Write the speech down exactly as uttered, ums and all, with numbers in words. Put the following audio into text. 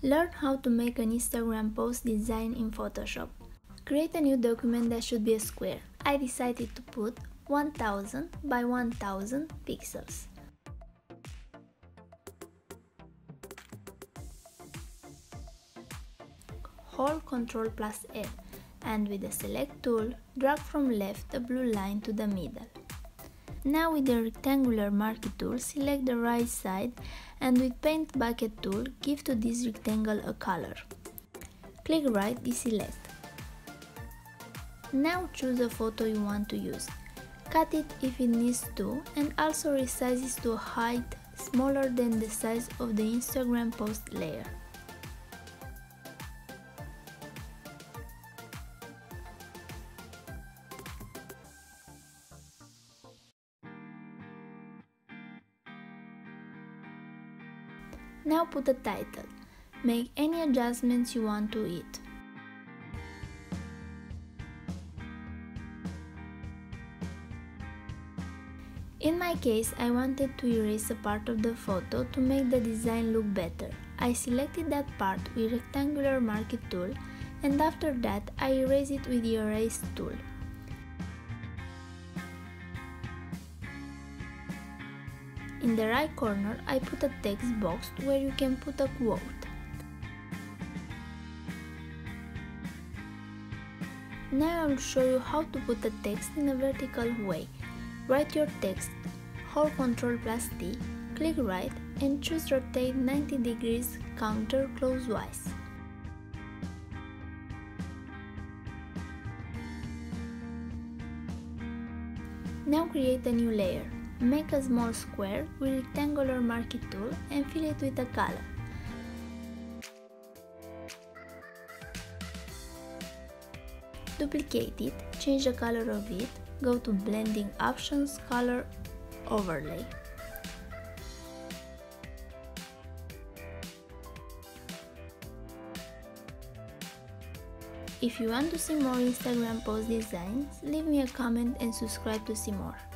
Learn how to make an Instagram post design in Photoshop. Create a new document that should be a square. I decided to put one thousand by one thousand pixels. Hold control plus F and with the select tool, drag from left the blue line to the middle. Now with the rectangular marquee tool, select the right side and with paint bucket tool, give to this rectangle a color. Click right, deselect. Now choose a photo you want to use. Cut it if it needs to and also resize it to a height smaller than the size of the Instagram post layer. Now put a title. Make any adjustments you want to it. In my case, I wanted to erase a part of the photo to make the design look better. I selected that part with rectangular marquee tool and after that I erase it with the erase tool. In the right corner, I put a text box where you can put a quote. Now I will show you how to put the text in a vertical way. Write your text, hold control plus T, click right and choose rotate ninety degrees counterclockwise. Now create a new layer. Make a small square with rectangular marquee tool and fill it with a color. Duplicate it, change the color of it, go to blending options, color, overlay. If you want to see more Instagram post designs, leave me a comment and subscribe to see more.